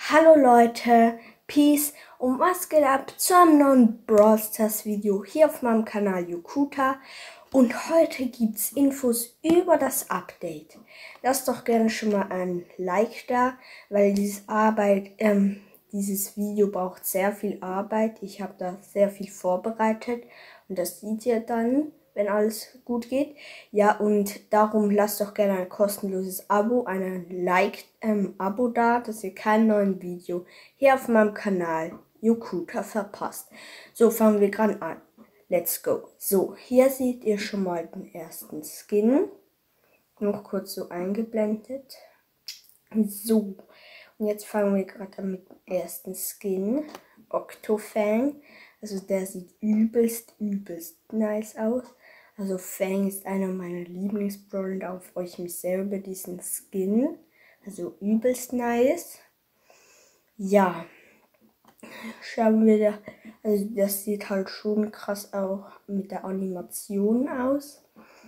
Hallo Leute, Peace und was geht ab zu einem neuen Brawl Stars Video hier auf meinem Kanal Yukuta. Und heute gibt es Infos über das Update. Lasst doch gerne schon mal ein Like da, weil dieses Video braucht sehr viel Arbeit. Ich habe da sehr viel vorbereitet und das seht ihr dann, wenn alles gut geht. Ja, und darum lasst doch gerne ein kostenloses Abo, Abo da, dass ihr kein neues Video hier auf meinem Kanal Yukuta verpasst. So, fangen wir gerade an. Let's go. So, hier seht ihr schon mal den ersten Skin. Noch kurz so eingeblendet. So, und jetzt fangen wir gerade an mit dem ersten Skin. Octofang. Also der sieht übelst nice aus. Also Fang ist einer meiner Lieblingsbrawler und da freue ich mich sehr über diesen Skin. Also übelst nice. Ja, schauen wir da. Also das sieht halt schon krass auch mit der Animation aus.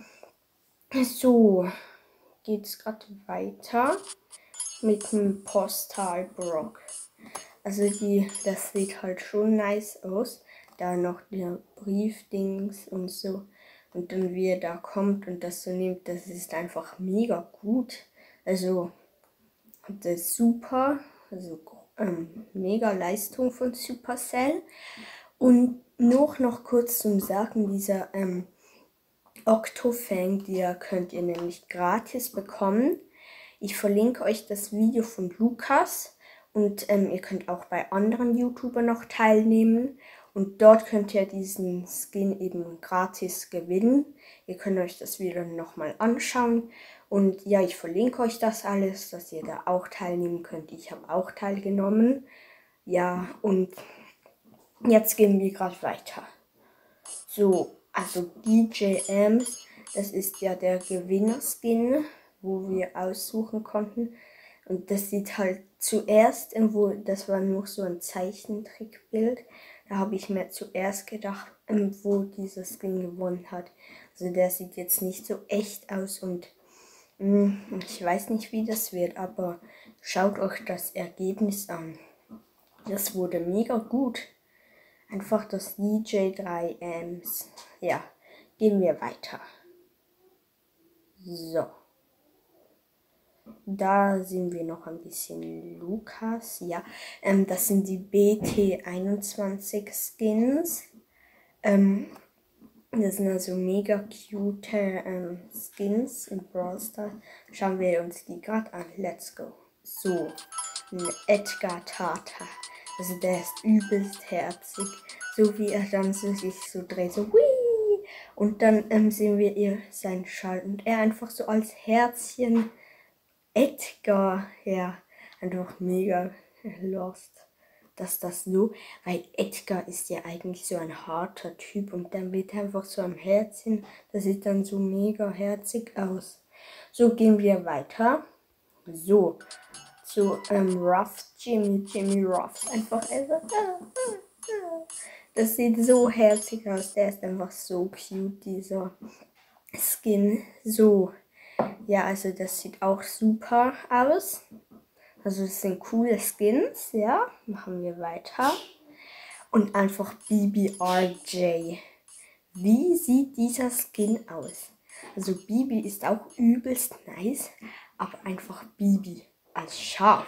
So, geht's gerade weiter mit dem Postal Brock. Also das sieht halt schon nice aus. Da noch der Briefdings und so. Und dann wie er da kommt und das so nimmt, das ist einfach mega gut. Also das ist super. Also mega Leistung von Supercell. Und noch kurz zum Sagen, dieser Octofang, die könnt ihr nämlich gratis bekommen. Ich verlinke euch das Video von Lukas und ihr könnt auch bei anderen YouTubern noch teilnehmen. Und dort könnt ihr diesen Skin eben gratis gewinnen. Ihr könnt euch das Video nochmal anschauen. Und ja, ich verlinke euch das alles, dass ihr da auch teilnehmen könnt. Ich habe auch teilgenommen. Ja, und jetzt gehen wir gerade weiter. So, also DJ Ams, das ist ja der Gewinner-Skin, wo wir aussuchen konnten. Und das sieht halt zuerst, das war nur so ein Zeichentrickbild. Da habe ich mir zuerst gedacht, wo dieser Skin gewonnen hat. Also der sieht jetzt nicht so echt aus und ich weiß nicht, wie das wird, aber schaut euch das Ergebnis an. Das wurde mega gut. Einfach das DJ3 Ams. Ja, gehen wir weiter. So. Da sehen wir noch ein bisschen Lukas. Ja, das sind die BT21 Skins. Das sind also mega cute Skins in Brawl Stars. Schauen wir uns die gerade an. Let's go. So, ein Edgar Tata. Also der ist übelst herzig. So wie er dann sich so dreht. So wii! Und dann sehen wir seinen Schall. Und er einfach so als Herzchen. Edgar, ja, einfach mega lost, dass das so, weil Edgar ist ja eigentlich so ein harter Typ und dann wird er einfach so ein Herzchen, das sieht dann so mega herzig aus. So, gehen wir weiter. So, zu Ruff, Jimmy Ruff, einfach das sieht so herzig aus, der ist einfach so cute, dieser Skin, so. Ja, also das sieht auch super aus. Also das sind coole Skins, ja. Machen wir weiter. Und einfach BBRJ. Wie sieht dieser Skin aus? Also Bibi ist auch übelst nice, aber einfach Bibi als Schaf.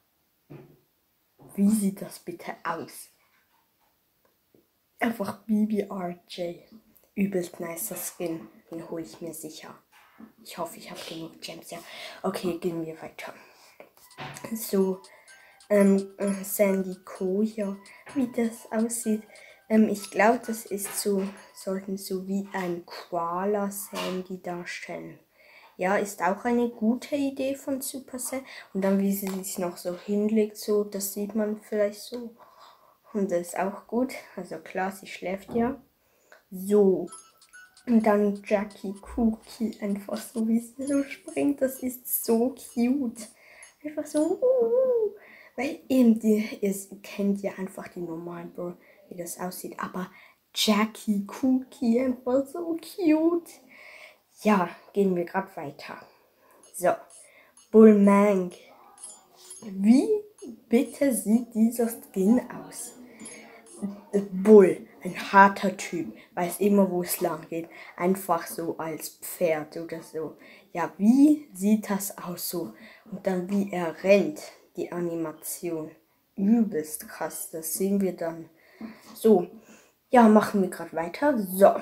Wie sieht das bitte aus? Einfach BBRJ. Übelst nicer Skin. Den hole ich mir sicher. Ich hoffe, ich habe genug Gems, ja. Okay, gehen wir weiter. So, Sandy Koja, wie das aussieht. Ich glaube, das ist sollten so wie ein Koala Sandy darstellen. Ja, ist auch eine gute Idee von Supercell. Und dann, wie sie sich noch so hinlegt, so, das sieht man vielleicht so. Und das ist auch gut. Also klar, sie schläft ja. So. Und dann Jackie Cookie, einfach so wie sie so springt, das ist so cute. Einfach so, weil eben ihr kennt ja einfach die normalen Bro, wie das aussieht, aber Jackie Cookie, einfach so cute. Ja, gehen wir gerade weiter. So, Bullmang. Wie bitte sieht dieser Skin aus? Bull, ein harter Typ, weiß immer, wo es lang geht. Einfach so als Pferd oder so. Ja, wie sieht das aus so? Und dann wie er rennt, die Animation. Übelst krass, das sehen wir dann. So, ja, machen wir gerade weiter. So,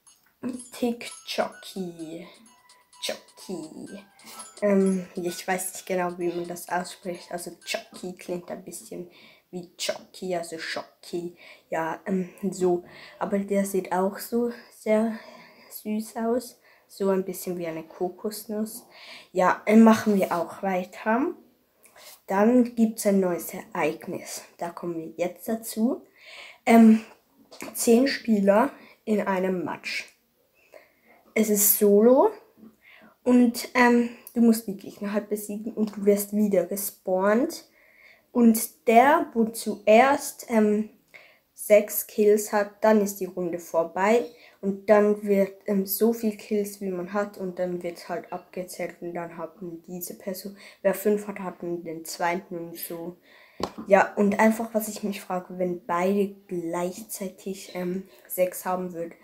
TikToki. Jockey. Ich weiß nicht genau, wie man das ausspricht. Also Jockey klingt ein bisschen wie Jockey, also Jockey. Ja, so. Aber der sieht auch so sehr süß aus. So ein bisschen wie eine Kokosnuss. Ja, machen wir auch weiter. Dann gibt es ein neues Ereignis. Da kommen wir jetzt dazu. 10 Spieler in einem Match. Es ist Solo. Und du musst die Gegner halt besiegen und du wirst wieder gespawnt. Und der, wo zuerst 6 Kills hat, dann ist die Runde vorbei. Und dann wird so viel Kills, wie man hat. Und dann wird halt abgezählt. Und dann haben diese Person, wer 5 hat, hatten den zweiten und so. Ja, und einfach, was ich mich frage, wenn beide gleichzeitig 6 haben würden,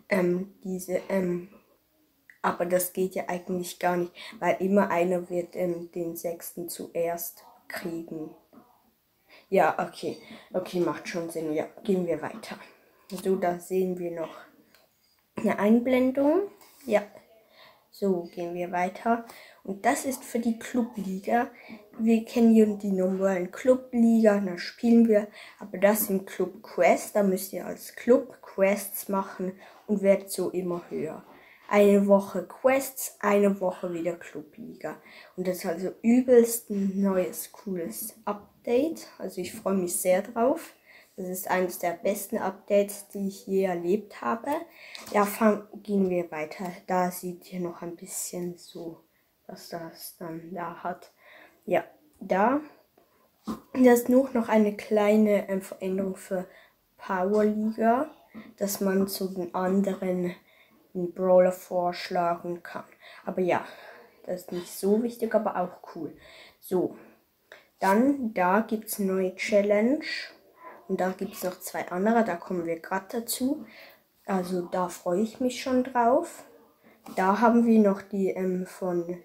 aber das geht ja eigentlich gar nicht, weil immer einer wird den 6. zuerst kriegen. Ja, okay. Okay, macht schon Sinn. Ja, gehen wir weiter. So, da sehen wir noch eine Einblendung. Ja, so gehen wir weiter. Und das ist für die Clubliga. Wir kennen hier die normalen Clubliga, da spielen wir. Aber das sind Club Quests. Da müsst ihr als Club Quests machen und werdet so immer höher. Eine Woche Quests, eine Woche wieder Clubliga. Und das ist also übelst ein neues, cooles Update. Also ich freue mich sehr drauf. Das ist eines der besten Updates, die ich je erlebt habe. Ja, gehen wir weiter. Da seht ihr noch ein bisschen so, was das dann da hat. Ja, da ist noch eine kleine Veränderung für Powerliga, dass man zu den anderen einen Brawler vorschlagen kann. Aber ja, das ist nicht so wichtig, aber auch cool. So, dann da gibt es eine neue Challenge. Und da gibt es noch 2 andere, da kommen wir gerade dazu. Also da freue ich mich schon drauf. Da haben wir noch die von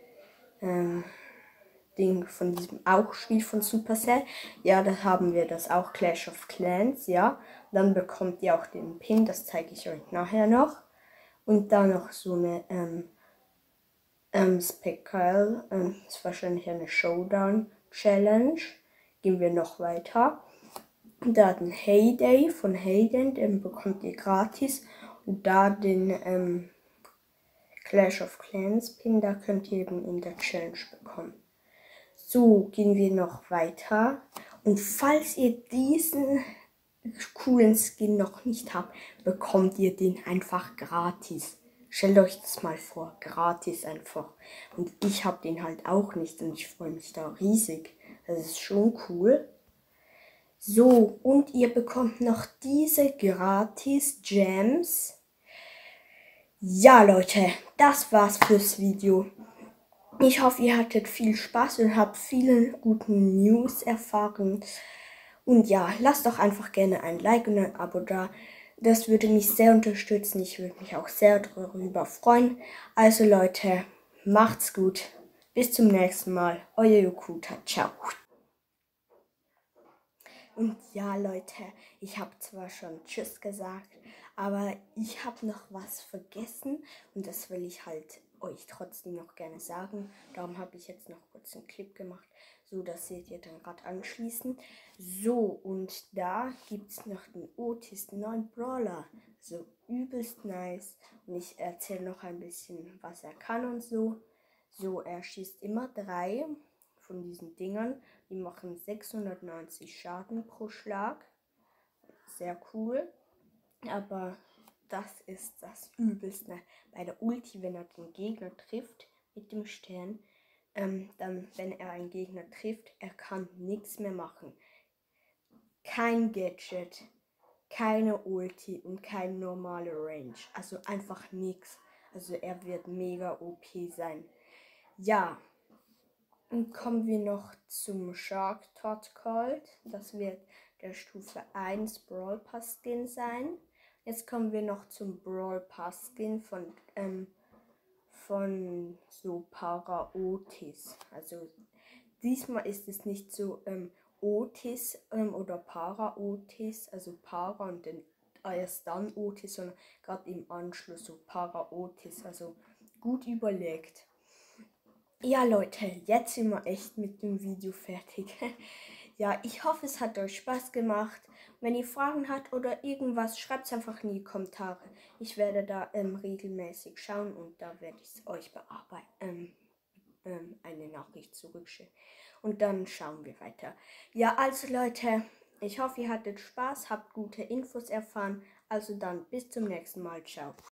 diesem auch Spiel von Supercell. Ja, da haben wir das auch, Clash of Clans, ja. Dann bekommt ihr auch den Pin, das zeige ich euch nachher noch. Und dann noch so eine Speckle, ist wahrscheinlich eine Showdown-Challenge. Gehen wir noch weiter. Da den Heyday von Hayden, den bekommt ihr gratis. Und da den Clash of Clans Pin, da könnt ihr eben in der Challenge bekommen. So, gehen wir noch weiter. Und falls ihr diesen coolen Skin noch nicht habt, bekommt ihr den einfach gratis. Stellt euch das mal vor, gratis einfach. Und ich habe den halt auch nicht und ich freue mich da riesig. Das ist schon cool. So, und ihr bekommt noch diese gratis Gems. Ja, Leute, das war's fürs Video. Ich hoffe, ihr hattet viel Spaß und habt viele gute News erfahren. Und ja, lasst doch einfach gerne ein Like und ein Abo da. Das würde mich sehr unterstützen. Ich würde mich auch sehr darüber freuen. Also Leute, macht's gut. Bis zum nächsten Mal. Euer Yokuta. Ciao. Und ja, Leute, ich habe zwar schon Tschüss gesagt, aber ich habe noch was vergessen und das will ich halt euch trotzdem noch gerne sagen. Darum habe ich jetzt noch kurz einen Clip gemacht, so das seht ihr dann gerade anschließend. So, und da gibt es noch den Otis, den neuen Brawler. So übelst nice. Und ich erzähle noch ein bisschen, was er kann und so. So, er schießt immer 3 von diesen Dingern. Die machen 690 Schaden pro Schlag. Sehr cool. Aber das ist das Übelste. Bei der Ulti, wenn er den Gegner trifft mit dem Stern, dann, wenn er einen Gegner trifft, er kann nichts mehr machen. Kein Gadget, keine Ulti und keine normale Range. Also einfach nichts. Also er wird mega OP sein. Ja. Dann kommen wir noch zum Shark Tot Cold. Das wird der Stufe 1 Brawl Pass Skin sein. Jetzt kommen wir noch zum Brawl Pass Skin von so Para Otis. Also diesmal ist es nicht so Otis oder Para Otis, also Para und erst dann Otis, sondern gerade im Anschluss so Para Otis, also gut überlegt. Ja Leute, jetzt sind wir echt mit dem Video fertig. Ja, ich hoffe, es hat euch Spaß gemacht. Wenn ihr Fragen habt oder irgendwas, schreibt es einfach in die Kommentare. Ich werde da regelmäßig schauen und da werde ich es euch bearbeiten. Eine Nachricht zurückschicken. Und dann schauen wir weiter. Ja, also Leute, ich hoffe, ihr hattet Spaß, habt gute Infos erfahren. Also dann bis zum nächsten Mal. Ciao.